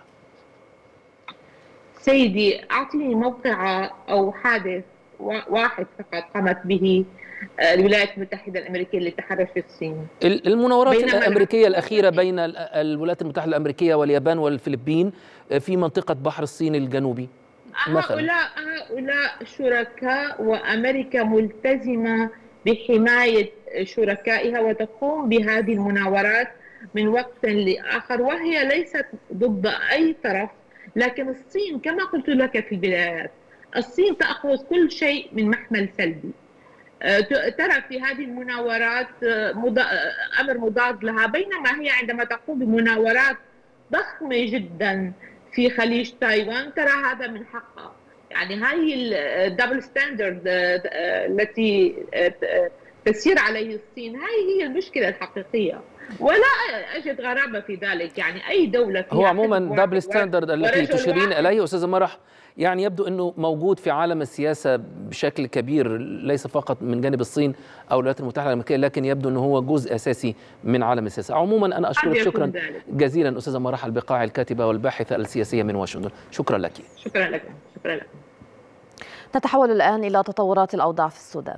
سيدي، أعطيني موقع أو حادث واحد فقط قامت به الولايات المتحدة الأمريكية للتحرش في الصين. المناورات الأمريكية الأخيرة بين الولايات المتحدة الأمريكية واليابان والفلبين في منطقة بحر الصين الجنوبي مثلا. هؤلاء شركاء، وأمريكا ملتزمة بحماية شركائها وتقوم بهذه المناورات من وقت لآخر، وهي ليست ضد أي طرف. لكن الصين كما قلت لك في البدايات، الصين تأخذ كل شيء من محمل سلبي. ترى في هذه المناورات أمر مضاد لها، بينما هي عندما تقوم بمناورات ضخمة جدا في خليج تايوان ترى هذا من حقها. يعني هاي الدبل ستاندرد التي تسير عليه الصين، هاي هي المشكلة الحقيقية، ولا أجد غرابة في ذلك. يعني أي دولة هو عموما دبل ستاندرد التي تشيرين إليه أستاذة مرح يعني يبدو أنه موجود في عالم السياسة بشكل كبير، ليس فقط من جانب الصين أو الولايات المتحدة الأمريكية، لكن يبدو أنه هو جزء أساسي من عالم السياسة. عموما أنا أشكرك شكرا جزيلا أستاذة مرح البقاعي، الكاتبة والباحثة السياسية من واشنطن. شكرا لك. شكرا لك. شكرا لك. نتحول الآن إلى تطورات الأوضاع في السودان.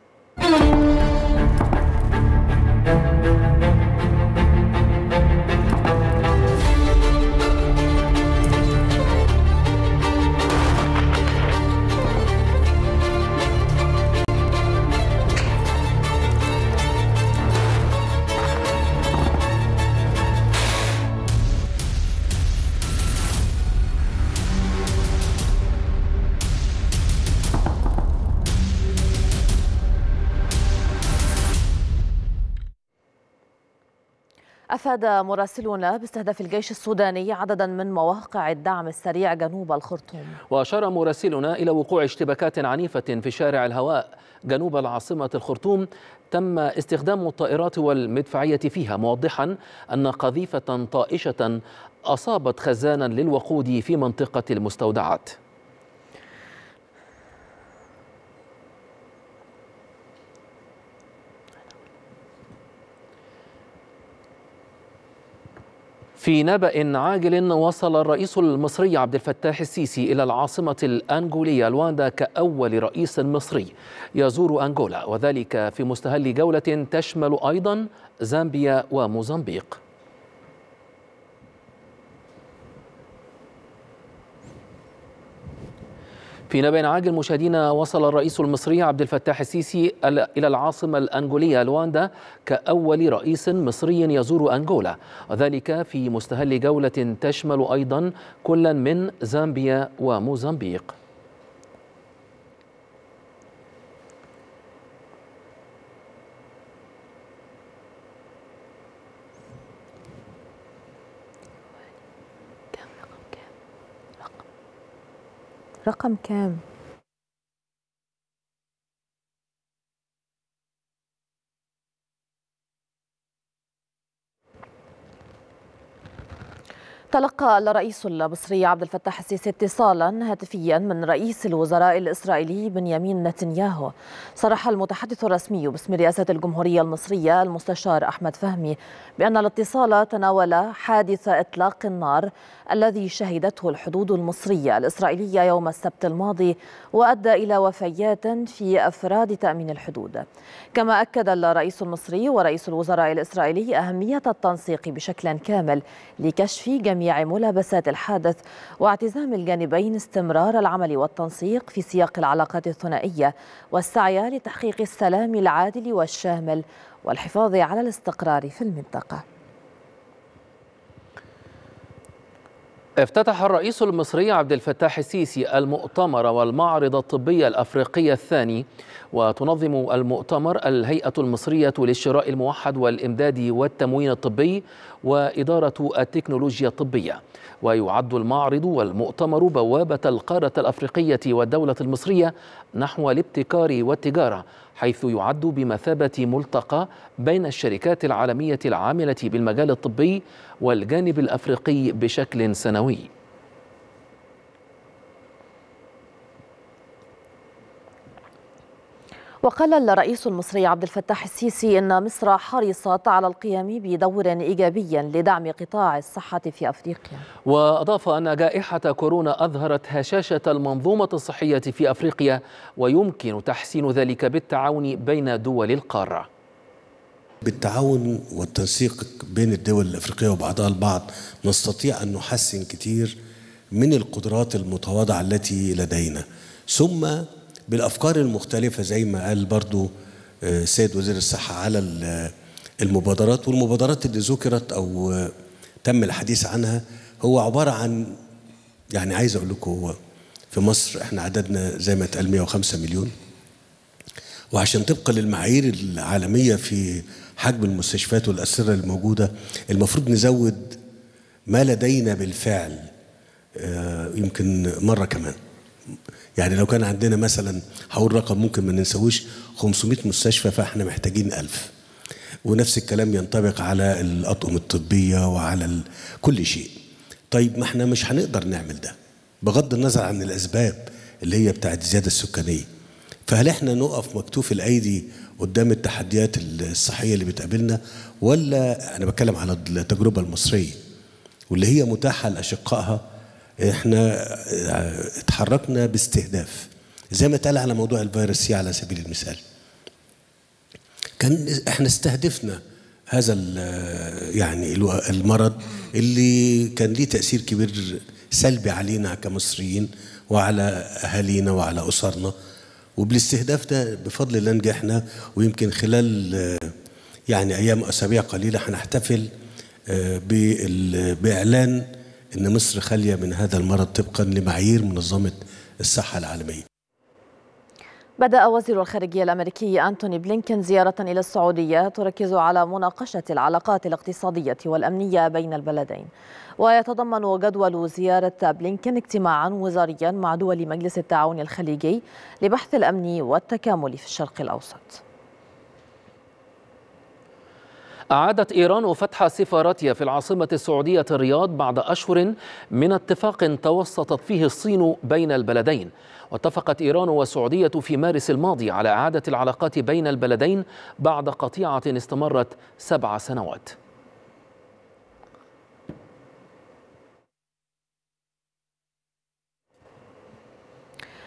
أفاد مراسلون باستهداف الجيش السوداني عددا من مواقع الدعم السريع جنوب الخرطوم. وأشار مراسلون إلى وقوع اشتباكات عنيفة في شارع الهواء جنوب العاصمة الخرطوم تم استخدام الطائرات والمدفعية فيها، موضحا أن قذيفة طائشة أصابت خزانا للوقود في منطقة المستودعات. في نبأ عاجل، وصل الرئيس المصري عبد الفتاح السيسي إلى العاصمة الأنغولية لواندا كأول رئيس مصري يزور أنغولا، وذلك في مستهل جولة تشمل أيضا زامبيا وموزمبيق. في في نبأ عاجل مشاهدينا، وصل الرئيس المصري عبد الفتاح السيسي إلى العاصمة الأنغولية لواندا كأول رئيس مصري يزور أنغولا، وذلك في مستهل جولة تشمل أيضا كلا من زامبيا وموزمبيق. رقم كام؟ تلقى الرئيس المصري عبد الفتاح السيسي اتصالا هاتفيا من رئيس الوزراء الإسرائيلي بنيامين نتنياهو. صرح المتحدث الرسمي باسم رئاسة الجمهورية المصرية المستشار أحمد فهمي بأن الاتصال تناول حادث إطلاق النار الذي شهدته الحدود المصرية الإسرائيلية يوم السبت الماضي وأدى إلى وفيات في أفراد تأمين الحدود. كما أكد الرئيس المصري ورئيس الوزراء الإسرائيلي أهمية التنسيق بشكل كامل لكشف جميع ملابسات الحادث واعتزام الجانبين استمرار العمل والتنسيق في سياق العلاقات الثنائية والسعي لتحقيق السلام العادل والشامل والحفاظ على الاستقرار في المنطقة. افتتح الرئيس المصري عبد الفتاح السيسي المؤتمر والمعرض الطبي الأفريقي الثاني، وتنظم المؤتمر الهيئة المصرية للشراء الموحد والإمداد والتموين الطبي وإدارة التكنولوجيا الطبية. ويعد المعرض والمؤتمر بوابة القارة الأفريقية والدولة المصرية نحو الابتكار والتجارة، حيث يعد بمثابة ملتقى بين الشركات العالمية العاملة بالمجال الطبي والجانب الأفريقي بشكل سنوي. وقال الرئيس المصري عبد الفتاح السيسي إن مصر حرصت على القيام بدور إيجابي لدعم قطاع الصحة في أفريقيا. وأضاف أن جائحة كورونا أظهرت هشاشة المنظومة الصحية في أفريقيا، ويمكن تحسين ذلك بالتعاون بين دول القارة. بالتعاون والتنسيق بين الدول الأفريقية وبعضها البعض نستطيع أن نحسن كتير من القدرات المتواضعة التي لدينا، ثم بالأفكار المختلفة زي ما قال برضو السيد وزير الصحة على المبادرات. والمبادرات اللي ذكرت أو تم الحديث عنها هو عبارة عن، يعني عايز أقول لكم، هو في مصر احنا عددنا زي ما اتقال 105 مليون، وعشان طبقا للمعايير العالمية في حجم المستشفيات والأسرة الموجودة المفروض نزود ما لدينا بالفعل يمكن مرة كمان. يعني لو كان عندنا مثلا، هقول رقم ممكن ما ننساهوش، 500 مستشفى، فاحنا محتاجين 1000. ونفس الكلام ينطبق على الأطقم الطبية وعلى كل شيء. طيب ما احنا مش هنقدر نعمل ده بغض النظر عن الأسباب اللي هي بتاعت الزيادة السكانية. فهل احنا نقف مكتوف الأيدي قدام التحديات الصحية اللي بتقابلنا، ولا أنا بتكلم على التجربة المصرية واللي هي متاحة لأشقائها؟ احنا اتحركنا باستهداف زي ما اتقال على موضوع الفيروس سي على سبيل المثال. كان احنا استهدفنا هذا يعني المرض اللي كان ليه تأثير كبير سلبي علينا كمصريين وعلى أهالينا وعلى أسرنا، وبالاستهداف ده بفضل الله نجحنا. ويمكن خلال يعني أيام أسابيع قليلة هنحتفل بإعلان إن مصر خالية من هذا المرض طبقا لمعايير منظمة الصحة العالمية. بدأ وزير الخارجية الأمريكي أنتوني بلينكن زيارة إلى السعودية تركز على مناقشة العلاقات الاقتصادية والأمنية بين البلدين. ويتضمن جدول زيارة بلينكن اجتماعا وزاريا مع دول مجلس التعاون الخليجي لبحث الأمن والتكامل في الشرق الأوسط. أعادت إيران فتح سفارتها في العاصمة السعودية الرياض بعد أشهر من اتفاق توسطت فيه الصين بين البلدين. واتفقت إيران والسعودية في مارس الماضي على إعادة العلاقات بين البلدين بعد قطيعة استمرت 7 سنوات.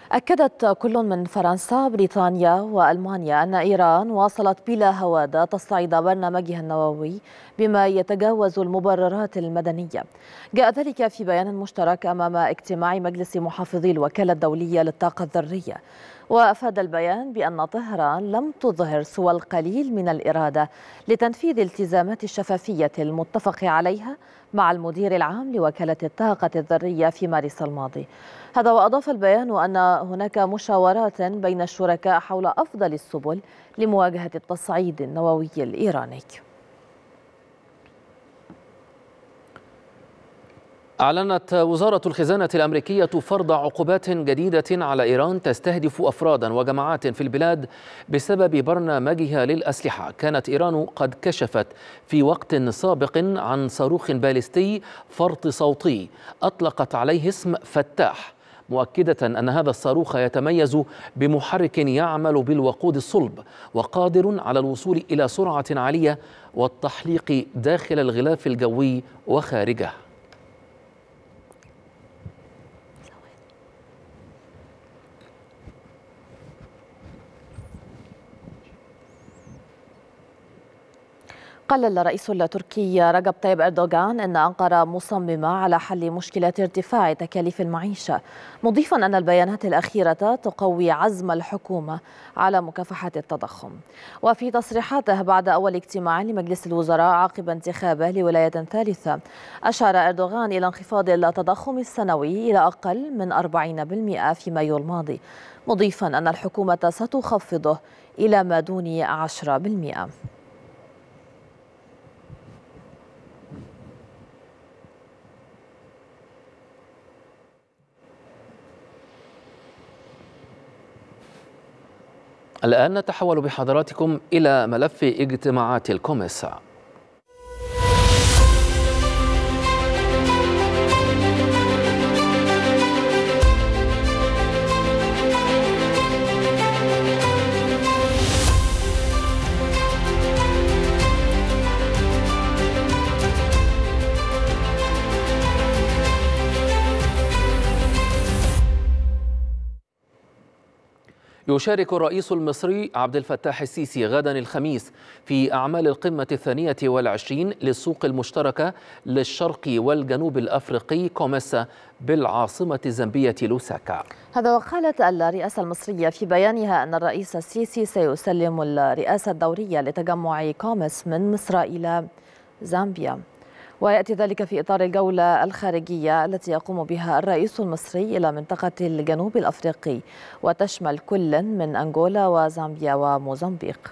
أكدت كل من فرنسا، بريطانيا وألمانيا أن إيران واصلت بلا هوادة تصعيد برنامجها النووي بما يتجاوز المبررات المدنية. جاء ذلك في بيان مشترك أمام اجتماع مجلس محافظي الوكالة الدولية للطاقة الذرية. وأفاد البيان بأن طهران لم تظهر سوى القليل من الإرادة لتنفيذ التزامات الشفافية المتفق عليها مع المدير العام لوكالة الطاقة الذرية في مارس الماضي. هذا وأضاف البيان أن هناك مشاورات بين الشركاء حول أفضل السبل لمواجهة التصعيد النووي الإيراني. أعلنت وزارة الخزانة الأمريكية فرض عقوبات جديدة على إيران تستهدف أفرادا وجماعات في البلاد بسبب برنامجها للأسلحة. كانت إيران قد كشفت في وقت سابق عن صاروخ باليستي فرط صوتي أطلقت عليه اسم فتاح، مؤكدة أن هذا الصاروخ يتميز بمحرك يعمل بالوقود الصلب وقادر على الوصول إلى سرعة عالية والتحليق داخل الغلاف الجوي وخارجه. قال الرئيس التركي رجب طيب أردوغان أن أنقرة مصممة على حل مشكلة ارتفاع تكاليف المعيشة، مضيفا أن البيانات الأخيرة تقوي عزم الحكومة على مكافحة التضخم. وفي تصريحاته بعد أول اجتماع لمجلس الوزراء عقب انتخابه لولاية ثالثة، أشار أردوغان إلى انخفاض التضخم السنوي إلى أقل من 40% في مايو الماضي، مضيفا أن الحكومة ستخفضه إلى ما دون 10%. الآن نتحول بحضراتكم إلى ملف اجتماعات الكوميس. يشارك الرئيس المصري عبد الفتاح السيسي غدا الخميس في أعمال القمة 22 للسوق المشتركة للشرق والجنوب الأفريقي كوميسا بالعاصمة الزامبية لوساكا. هذا وقالت الرئاسة المصرية في بيانها أن الرئيس السيسي سيسلم الرئاسة الدورية لتجمع كوميس من مصر إلى زامبيا، ويأتي ذلك في إطار الجولة الخارجية التي يقوم بها الرئيس المصري إلى منطقة الجنوب الأفريقي، وتشمل كل من أنغولا وزامبيا وموزمبيق.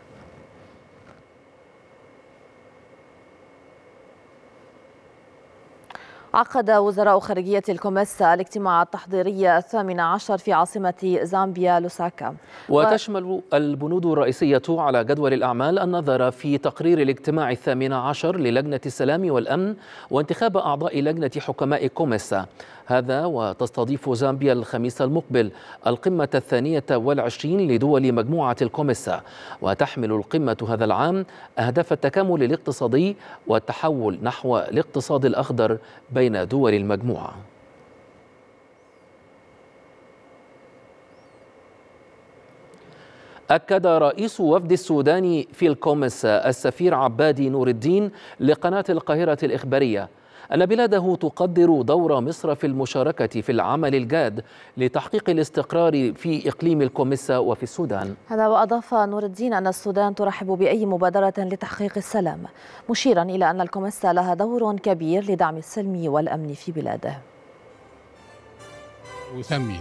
عقد وزراء خارجية الكوميسا الاجتماع التحضيري 18 في عاصمة زامبيا لوساكا. وتشمل البنود الرئيسية على جدول الأعمال النظر في تقرير الاجتماع 18 للجنة السلام والأمن وانتخاب أعضاء لجنة حكماء كوميسا. هذا وتستضيف زامبيا الخميس المقبل القمة 22 لدول مجموعة الكوميسا، وتحمل القمة هذا العام أهداف التكامل الاقتصادي والتحول نحو الاقتصاد الأخضر بين دول المجموعة. أكد رئيس وفد السودان في الكوميسا السفير عبادي نور الدين لقناة القاهرة الإخبارية أن بلاده تقدر دور مصر في المشاركة في العمل الجاد لتحقيق الاستقرار في إقليم الكوميسا وفي السودان. هذا وأضاف نور الدين أن السودان ترحب بأي مبادرة لتحقيق السلام، مشيرا إلى أن الكوميسا لها دور كبير لدعم السلم والأمن في بلاده. أثمن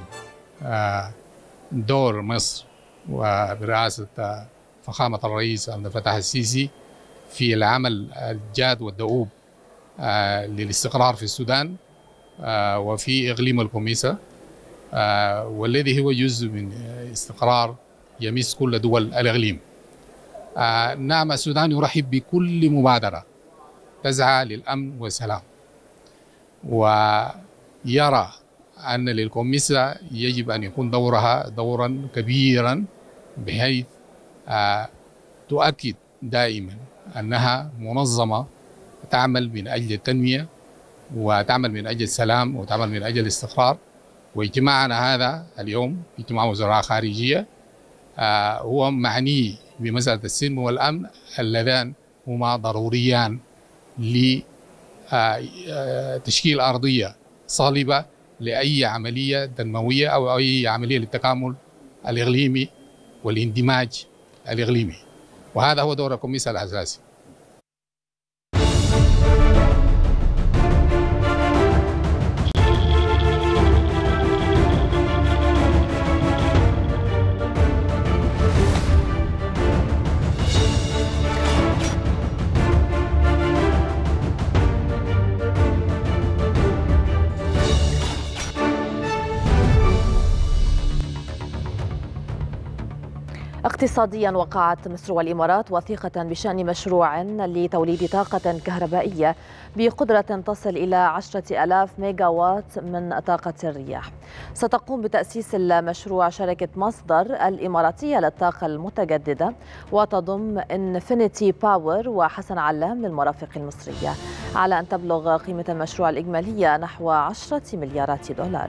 دور مصر وبرئاسة فخامة الرئيس عبد الفتاح السيسي في العمل الجاد والدؤوب للاستقرار في السودان وفي إقليم الكوميسا، والذي هو جزء من استقرار يمس كل دول الإقليم. نعم، السودان يرحب بكل مبادرة تسعى للأمن والسلام، ويرى أن للكوميسا يجب أن يكون دورها دورا كبيرا بحيث تؤكد دائما أنها منظمة تعمل من أجل التنمية وتعمل من أجل السلام وتعمل من أجل الاستقرار واجتماعنا هذا اليوم اجتماع وزراء خارجية هو معني بمسألة السلم والأمن اللذان هما ضروريان لتشكيل أرضية صلبة لأي عملية تنموية أو أي عملية للتكامل الإقليمي والاندماج الإقليمي، وهذا هو دور الكوميسا الأساسي. اقتصاديا، وقعت مصر والإمارات وثيقة بشأن مشروع لتوليد طاقة كهربائية بقدرة تصل إلى 10,000 ميجاوات من طاقة الرياح. ستقوم بتأسيس المشروع شركة مصدر الإماراتية للطاقة المتجددة، وتضم انفينيتي باور وحسن علام للمرافق المصرية، على أن تبلغ قيمة المشروع الإجمالية نحو 10 مليارات دولار.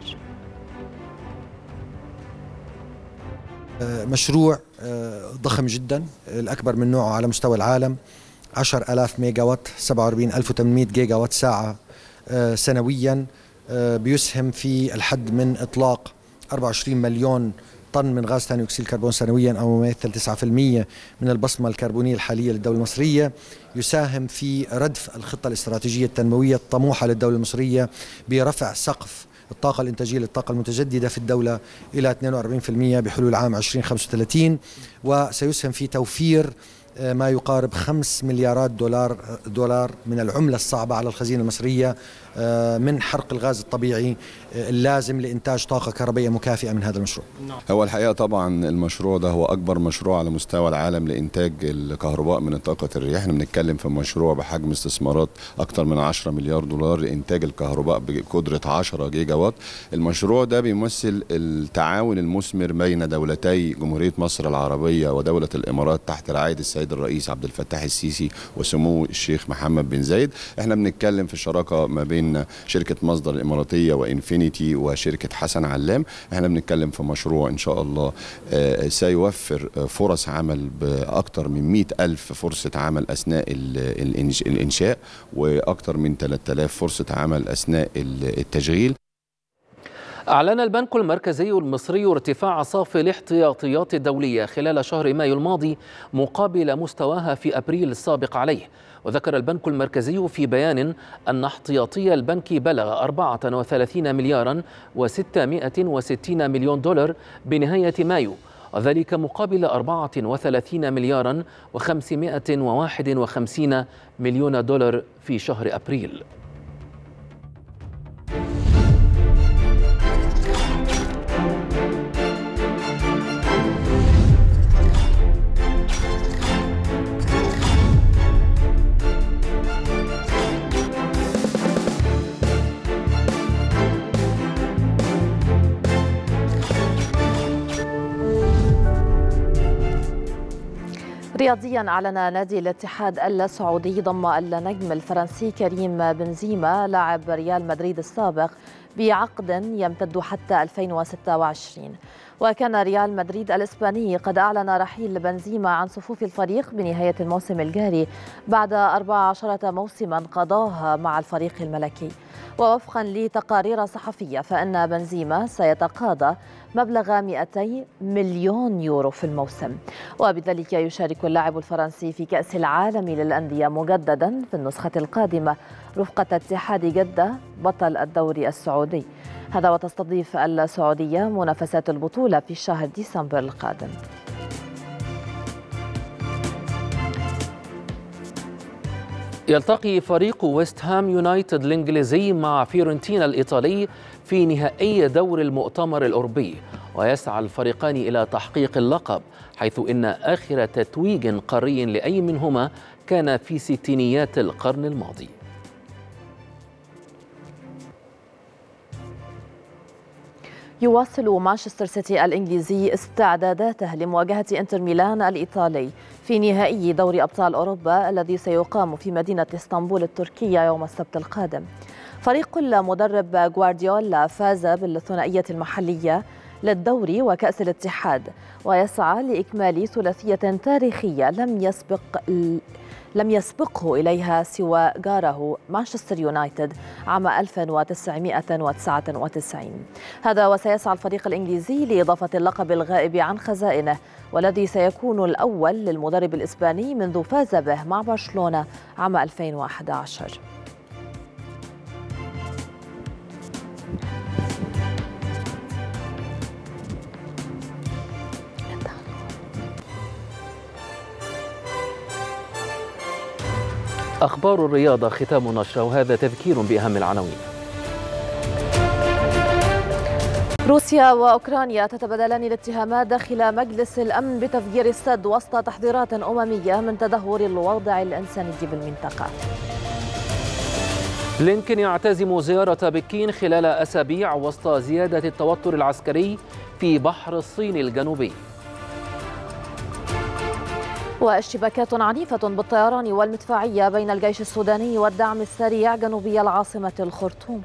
مشروع ضخم جدا، الأكبر من نوعه على مستوى العالم، 10,000 ميجا وات، 47,800 جيجا وات ساعة سنويا، بيسهم في الحد من إطلاق 24 مليون طن من غاز ثاني أكسيد الكربون سنويا، أو ما يمثل 9% من البصمة الكربونية الحالية للدولة المصرية. يساهم في ردف الخطة الاستراتيجية التنموية الطموحة للدولة المصرية برفع سقف الطاقة الإنتاجية للطاقة المتجددة في الدولة إلى 42% بحلول عام 2035، وسيسهم في توفير ما يقارب 5 مليارات دولار من العملة الصعبة على الخزينة المصرية من حرق الغاز الطبيعي اللازم لإنتاج طاقة كهربائية مكافئة من هذا المشروع. هو الحقيقة طبعا المشروع ده هو أكبر مشروع على مستوى العالم لإنتاج الكهرباء من طاقة الرياح. احنا بنتكلم في مشروع بحجم استثمارات أكثر من 10 مليار دولار لإنتاج الكهرباء بقدرة 10 جيجا وات. المشروع ده بيمثل التعاون المثمر بين دولتي جمهورية مصر العربية ودولة الإمارات تحت رعاية السيد الرئيس عبد الفتاح السيسي وسمو الشيخ محمد بن زايد. احنا بنتكلم في شراكة ما بين شركة مصدر الإماراتية وإنفينيتي وشركة حسن علام. احنا بنتكلم في مشروع إن شاء الله سيوفر فرص عمل بأكثر من 100,000 فرصة عمل أثناء الإنشاء، وأكثر من 3,000 فرصة عمل أثناء التشغيل. أعلن البنك المركزي المصري ارتفاع صافي الاحتياطيات الدولية خلال شهر مايو الماضي مقابل مستواها في أبريل السابق عليه. وذكر البنك المركزي في بيان أن احتياطي البنك بلغ 34 مليارا و660 مليون دولار بنهاية مايو، وذلك مقابل 34 مليارا و551 مليون دولار في شهر أبريل. رياضيا، أعلن نادي الاتحاد السعودي ضم النجم الفرنسي كريم بنزيما لاعب ريال مدريد السابق بعقد يمتد حتى 2026. وكان ريال مدريد الإسباني قد أعلن رحيل بنزيما عن صفوف الفريق بنهاية الموسم الجاري بعد 14 موسما قضاها مع الفريق الملكي. ووفقا لتقارير صحفية فإن بنزيما سيتقاضى مبلغ 200 مليون يورو في الموسم، وبذلك يشارك اللاعب الفرنسي في كأس العالم للأندية مجددا في النسخة القادمة رفقة اتحاد جدة بطل الدوري السعودي. هذا وتستضيف السعودية منافسات البطولة في شهر ديسمبر القادم. يلتقي فريق ويست هام يونايتد الإنجليزي مع فيورنتينا الإيطالي في نهائي دور المؤتمر الأوروبي، ويسعى الفريقان إلى تحقيق اللقب، حيث إن آخر تتويج قاري لأي منهما كان في ستينيات القرن الماضي. يواصل مانشستر سيتي الإنجليزي استعداداته لمواجهة إنتر ميلان الإيطالي في نهائي دوري أبطال أوروبا الذي سيقام في مدينة اسطنبول التركية يوم السبت القادم. فريق المدرب غوارديولا فاز بالثنائية المحلية للدوري وكأس الاتحاد، ويسعى لإكمال ثلاثية تاريخية لم يسبقه إليها سوى جاره مانشستر يونايتد عام 1999. هذا وسيسعى الفريق الإنجليزي لإضافة اللقب الغائب عن خزائنه، والذي سيكون الأول للمدرب الإسباني منذ فاز به مع برشلونة عام 2011. أخبار الرياضة ختام نشرة، وهذا تذكير بأهم العناوين. روسيا وأوكرانيا تتبادلان الاتهامات داخل مجلس الأمن بتفجير السد وسط تحذيرات أممية من تدهور الوضع الإنساني بالمنطقة. بلينكن يعتزم زيارة بكين خلال أسابيع وسط زيادة التوتر العسكري في بحر الصين الجنوبي. واشتباكات عنيفة بالطيران والمدفعية بين الجيش السوداني والدعم السريع جنوبي العاصمة الخرطوم.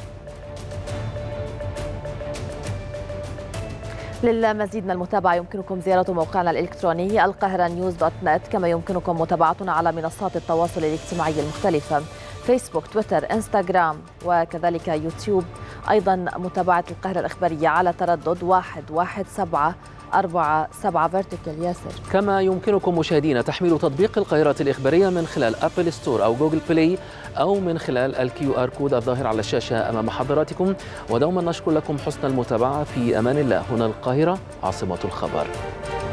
للمزيد من المتابعة يمكنكم زيارة موقعنا الإلكتروني القاهرة-news.net، كما يمكنكم متابعتنا على منصات التواصل الاجتماعي المختلفة فيسبوك، تويتر، انستغرام وكذلك يوتيوب. أيضا متابعة القاهرة الإخبارية على تردد 11747 فيرتيكال ياسر. كما يمكنكم مشاهدينا تحميل تطبيق القاهرة الإخبارية من خلال أبل ستور أو جوجل بلاي، أو من خلال الQR كود الظاهر على الشاشة أمام حضراتكم. ودوما نشكر لكم حسن المتابعة. في أمان الله. هنا القاهرة عاصمة الخبر.